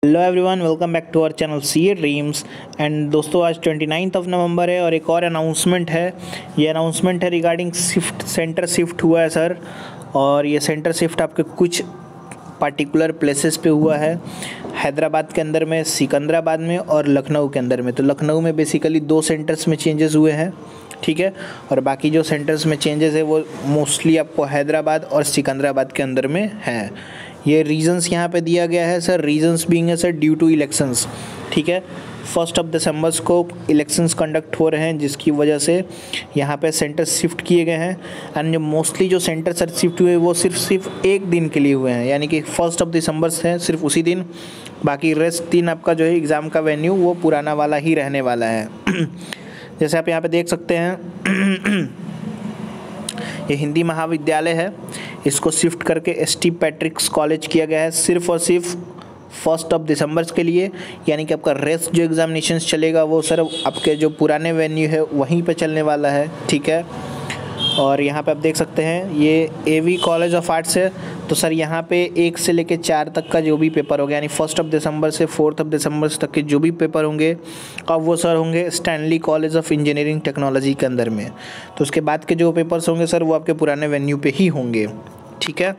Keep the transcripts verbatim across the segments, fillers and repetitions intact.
Hello everyone, welcome back to our channel C A dreams. And दोस्तों, आज twenty ninth of November है और एक और अनाउंसमेंट है। ये अनाउंसमेंट है रिगार्डिंग शिफ्ट सेंटर शिफ्ट हुआ है सर। और ये सेंटर शिफ्ट आपके कुछ पार्टिकुलर प्लेसेस पे हुआ है, हैदराबाद के अंदर में, सिकंदराबाद में और लखनऊ के अंदर में। तो लखनऊ में बेसिकली दो सेंटर्स में चेंजेस हुए हैं, ठीक है। और बाकी जो सेंटर्स में चेंजेस है वो मोस्टली आपको हैदराबाद और सिकंदराबाद के अंदर में है। ये रीजंस यहाँ पे दिया गया है सर। रीजंस बीइंग है सर ड्यू टू इलेक्शंस, ठीक है। फर्स्ट ऑफ दिसंबर को इलेक्शंस कंडक्ट हो रहे हैं, जिसकी वजह से यहाँ पे सेंटर शिफ्ट किए गए हैं। एंड जो मोस्टली जो सेंटर सर शिफ्ट हुए वो सिर्फ सिर्फ एक दिन के लिए हुए हैं, यानी कि फर्स्ट ऑफ दिसंबर से सिर्फ उसी दिन। बाकी रेस्ट दिन आपका जो है एग्ज़ाम का वेन्यू वो पुराना वाला ही रहने वाला है। जैसे आप यहाँ पे देख सकते हैं, ये हिंदी महाविद्यालय है, इसको शिफ्ट करके एस टी पैट्रिक्स कॉलेज किया गया है सिर्फ और सिर्फ फर्स्ट ऑफ दिसंबर के लिए। यानी कि आपका रेस्ट जो एग्जामिनेशंस चलेगा वो सर आपके जो पुराने वेन्यू है वहीं पे चलने वाला है, ठीक है। और यहाँ पे आप देख सकते हैं ये A V college of arts है। तो सर यहाँ पे एक से लेके चार तक का जो भी पेपर होगा, यानी फर्स्ट ऑफ दिसंबर से फोर्थ ऑफ दिसंबर तक के जो भी पेपर होंगे, अब वो सर होंगे Stanley college of engineering technology के अंदर में। तो उसके बाद के जो पेपर्स होंगे सर वो आपके पुराने वेन्यू पे ही होंगे, ठीक है।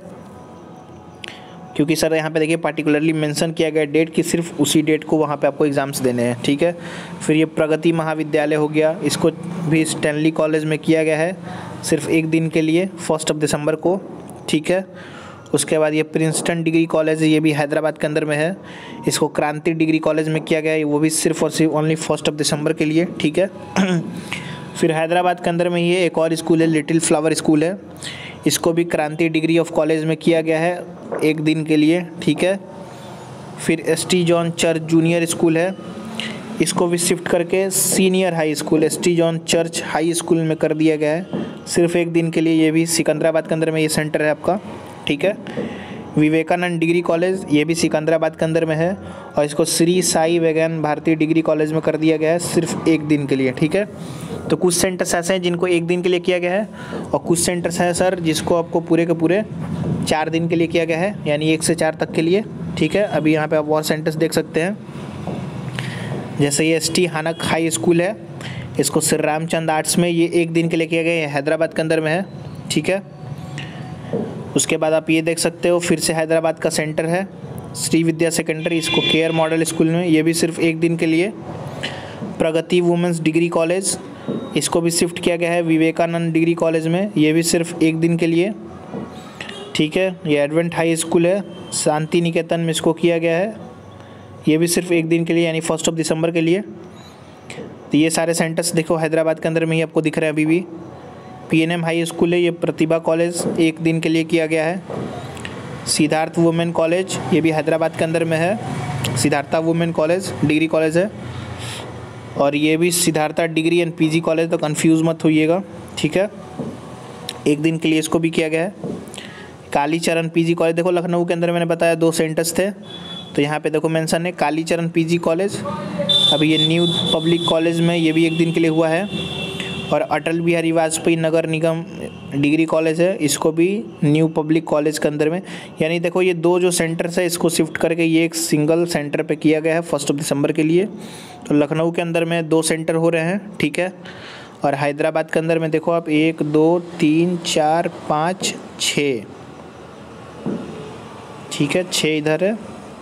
क्योंकि सर यहाँ पे देखिए पार्टिकुलरली मेंशन किया गया डेट कि सिर्फ उसी डेट को वहाँ पे आपको एग्ज़ाम्स देने हैं, ठीक है। फिर ये प्रगति महाविद्यालय हो गया, इसको भी स्टैनली कॉलेज में किया गया है सिर्फ एक दिन के लिए फर्स्ट ऑफ दिसंबर को, ठीक है। उसके बाद ये प्रिंसटन डिग्री कॉलेज है, ये भी हैदराबाद के अंदर में है, इसको क्रांति डिग्री कॉलेज में किया गया है, वो भी सिर्फ और सिर्फ ओनली फर्स्ट ऑफ दिसंबर के लिए, ठीक है। फिर हैदराबाद के अंदर में ये एक और स्कूल है, लिटिल फ्लावर स्कूल है, इसको भी क्रांति डिग्री ऑफ कॉलेज में किया गया है एक दिन के लिए, ठीक है। फिर S T John church junior school है, इसको भी शिफ्ट करके senior high school S T John church high school में कर दिया गया है सिर्फ एक दिन के लिए। ये भी सिकंदराबाद के अंदर में ये सेंटर है आपका, ठीक है। विवेकानंद डिग्री कॉलेज, ये भी सिकंदराबाद के अंदर में है और इसको श्री साई वेगन भारतीय डिग्री कॉलेज में कर दिया गया है सिर्फ एक दिन के लिए, ठीक है। तो कुछ सेंटर्स ऐसे हैं जिनको एक दिन के लिए किया गया है और कुछ सेंटर्स हैं सर जिसको आपको पूरे के पूरे चार दिन के लिए किया गया है, यानी एक से चार तक के लिए, ठीक है। अभी यहाँ पे आप और सेंटर्स देख सकते हैं, जैसे ये एस टी हानक हाई स्कूल है, इसको श्री रामचंद्र आर्ट्स में ये एक दिन के लिए किया गया है, हैदराबाद के अंदर में है, ठीक है। उसके बाद आप ये देख सकते हो फिर से हैदराबाद का सेंटर है श्री विद्या सेकेंडरी, इसको केयर मॉडल स्कूल में, ये भी सिर्फ एक दिन के लिए। प्रगति वुमेंस डिग्री कॉलेज, इसको भी शिफ्ट किया गया है विवेकानंद डिग्री कॉलेज में, ये भी सिर्फ एक दिन के लिए, ठीक है। ये एडवेंट हाई स्कूल है, शांति निकेतन में इसको किया गया है, ये भी सिर्फ एक दिन के लिए, यानी फर्स्ट ऑफ दिसंबर के लिए। तो ये सारे सेंटर्स देखो हैदराबाद के अंदर में ही आपको दिख रहे हैं अभी भी। P N M high school है, ये प्रतिभा कॉलेज एक दिन के लिए किया गया है। सिद्धार्थ वुमेन कॉलेज, ये भी हैदराबाद के अंदर में है, Siddhartha women college degree college है, और ये भी Siddhartha degree and PG college, तो कंफ्यूज मत होइएगा, ठीक है। एक दिन के लिए इसको भी किया गया है। कालीचरण पीजी कॉलेज, देखो लखनऊ के अंदर मैंने बताया दो सेंटर्स थे, तो यहाँ पे देखो मेंशन है कालीचरण पीजी कॉलेज। अभी ये न्यू पब्लिक कॉलेज में ये भी एक दिन के लिए हुआ है। और अटल बिहारी वाजपेयी नगर निगम डिग्री कॉलेज है, इसको भी न्यू पब्लिक कॉलेज के अंदर में, यानी देखो ये दो जो सेंटर्स है इसको शिफ्ट करके ये एक सिंगल सेंटर पे किया गया है फर्स्ट ऑफ दिसंबर के लिए। तो लखनऊ के अंदर में दो सेंटर हो रहे हैं, ठीक है। और हैदराबाद के अंदर में देखो आप एक दो तीन चार पाँच छः, ठीक है, छः इधर है,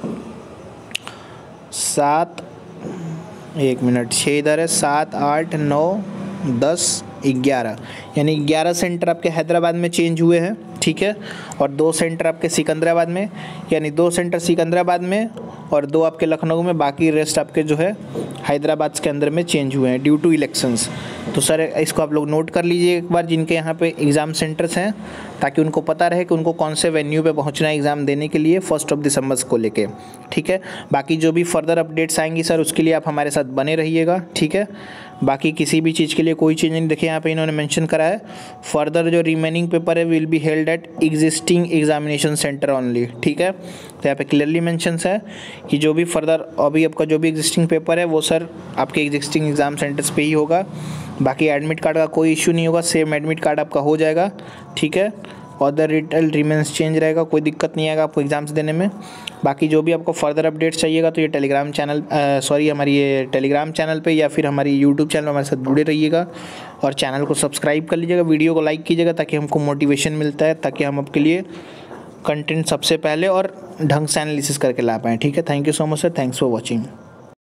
सात, एक मिनट, छः इधर है, सात आठ नौ दस ग्यारह, यानी ग्यारह सेंटर आपके हैदराबाद में चेंज हुए हैं, ठीक है। और दो सेंटर आपके सिकंदराबाद में, यानी दो सेंटर सिकंदराबाद में और दो आपके लखनऊ में, बाकी रेस्ट आपके जो है हैदराबाद के अंदर में चेंज हुए हैं ड्यू टू इलेक्शंस। तो सर इसको आप लोग नोट कर लीजिए एक बार, जिनके यहाँ पे एग्ज़ाम सेंटर्स हैं, ताकि उनको पता रहे कि उनको कौन से वेन्यू पे पहुँचना है एग्ज़ाम देने के लिए फर्स्ट ऑफ दिसंबर को लेके, ठीक है। बाकी जो भी फर्दर अपडेट्स आएंगी सर उसके लिए आप हमारे साथ बने रहिएगा, ठीक है। बाकी किसी भी चीज़ के लिए कोई चीज़ नहीं, देखिए यहाँ पे इन्होंने मेंशन करा है फर्दर जो रिमेनिंग पेपर है will be held at existing examination centre only, ठीक है। तो यहाँ पे क्लियरली मेंशन है कि जो भी फर्दर अभी आपका जो भी एग्जिस्टिंग पेपर है वो सर आपके एग्जिस्टिंग एग्ज़ाम सेंटर्स पे ही होगा। बाकी एडमिट कार्ड का कोई इशू नहीं होगा, सेम एडमिट कार्ड आपका हो जाएगा, ठीक है। अदर रिजल्ट रिमेंस चेंज रहेगा, कोई दिक्कत नहीं आएगा आपको एग्ज़ाम्स देने में। बाकी जो भी आपको फर्दर अपडेट्स चाहिएगा तो ये टेलीग्राम चैनल सॉरी हमारी ये टेलीग्राम चैनल पे या फिर हमारी यूट्यूब चैनल हमारे साथ जुड़े रहिएगा और चैनल को सब्सक्राइब कर लीजिएगा, वीडियो को लाइक कीजिएगा ताकि हमको मोटिवेशन मिलता है, ताकि हम आपके लिए कंटेंट सबसे पहले और ढंग से एनालिसिस करके ला पाएँ। ठीक है, thank you so much sir, thanks for watching.